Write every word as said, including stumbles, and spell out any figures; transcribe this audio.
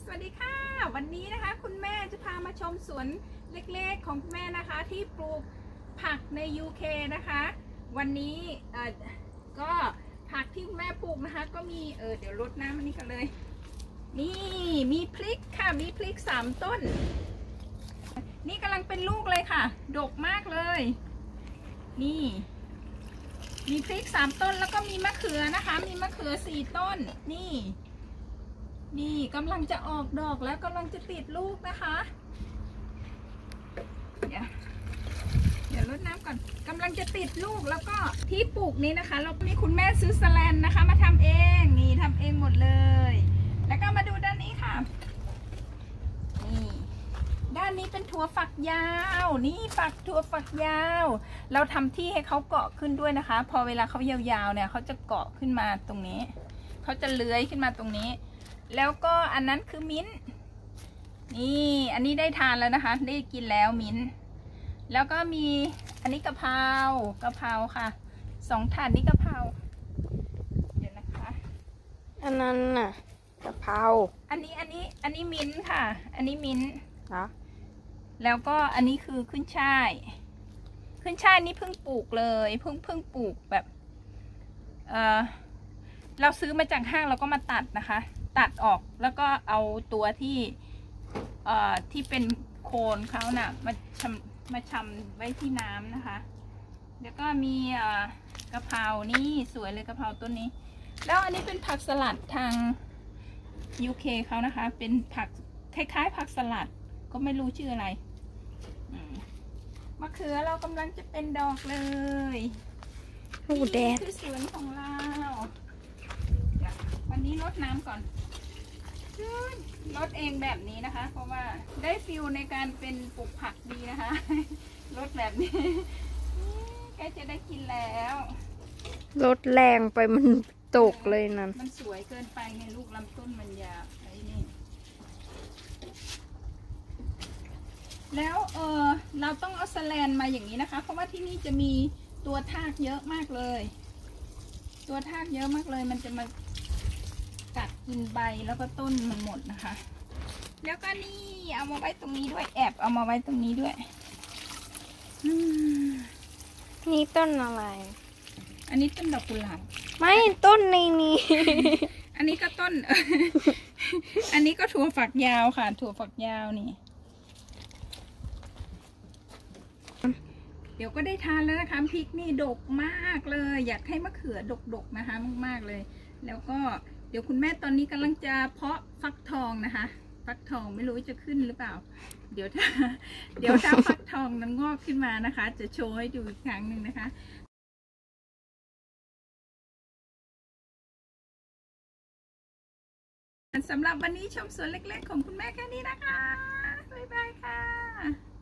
สวัสดีค่ะวันนี้นะคะคุณแม่จะพามาชมสวนเล็กๆของคุณแม่นะคะที่ปลูกผักใน ยู เค นะคะวันนี้เอ่อก็ผักที่คุณแม่ปลูกนะคะก็มีเออเดี๋ยวรดน้ำอันนี้กันเลยนี่มีพริกค่ะมีพริกสามต้นนี่กำลังเป็นลูกเลยค่ะดกมากเลยนี่มีพริกสามต้นแล้วก็มีมะเขือนะคะมีมะเขือสี่ต้นนี่นี่กำลังจะออกดอกแล้วกำลังจะติดลูกนะคะเดี๋ยวเดี๋ยวรดน้ำก่อนกำลังจะติดลูกแล้วก็ที่ปลูกนี้นะคะเรามีคุณแม่ซื้อสแลนนะคะมาทำเองนี่ทำเองหมดเลยแล้วก็มาดูด้านนี้ค่ะนี่ด้านนี้เป็นถั่วฝักยาวนี่ฝักถั่วฝักยาวเราทำที่ให้เขาเกาะขึ้นด้วยนะคะพอเวลาเขายาวๆเนี่ยเขาจะเกาะขึ้นมาตรงนี้เขาจะเลื้อยขึ้นมาตรงนี้แล้วก็อันนั้นคือมิ้นนี่อันนี้ได้ทานแล้วนะคะได้กินแล้วมิ้นแล้วก็มีอันนี้กะเพรากะเพราค่ะสองถาดนี้กะเพราเดี๋ยวนะคะอันนั้นน่ะกะเพราอันนี้อันนี้อันนี้มิ้นค่ะอันนี้มิ้นเหรอแล้วก็อันนี้คือขึ้นช่ายขึ้นช่ายนี่เพิ่งปลูกเลยเพิ่งเพิ่งปลูกแบบเออเราซื้อมาจากห้างเราก็มาตัดนะคะตัดออกแล้วก็เอาตัวที่เอ่อที่เป็นโคนเขาน่ะมาชำมาชำไว้ที่น้ำนะคะแล้วก็มีเอ่อกะเพรานี่สวยเลยกะเพราต้นนี้แล้วอันนี้เป็นผักสลัดทาง ยู เค เขานะคะเป็นผักคล้ายๆผักสลัดก็ไม่รู้ชื่ออะไรมะเขือเรากำลังจะเป็นดอกเลยนี่คือสวนของเราวันนี้รดน้ำก่อนรดเองแบบนี้นะคะเพราะว่าได้ฟิลในการเป็นปลูกผักดีนะคะรดแบบนี้ใกล้จะได้กินแล้วรดแรงไปมันตกเลยนั่นมันสวยเกินไปไงลูกลำต้นมันยาวไอ้นี่แล้วเออเราต้องเอาสแลนมาอย่างนี้นะคะเพราะว่าที่นี่จะมีตัวทากเยอะมากเลยตัวทากเยอะมากเลยมันจะมากัดกินใบแล้วก็ต้นมันหมดนะคะแล้วก็นี่เอามาไว้ตรงนี้ด้วยแอบเอามาไว้ตรงนี้ด้วยนี่ต้นอะไรอันนี้ต้นดอกกุหลาบไม่ต้นในนี้อันนี้ก็ต้น อันนี้ก็ถั่วฝักยาวค่ะถั่วฝักยาวนี่เดี๋ยวก็ได้ทานแล้วนะคะพริกนี่ดกมากเลยอยากให้มะเขือดกๆนะคะมากๆเลยแล้วก็เดี๋ยวคุณแม่ตอนนี้กำลังจะเพาะฟักทองนะคะฟักทองไม่รู้จะขึ้นหรือเปล่าเดี๋ยวถ้าเดี๋ยวถ้าฟักทองนั้นงอกขึ้นมานะคะจะโชว์ให้ดูอีกครั้งหนึ่งนะคะสำหรับวันนี้ชมสวนเล็กๆของคุณแม่แค่นี้นะคะบ๊ายบายค่ะ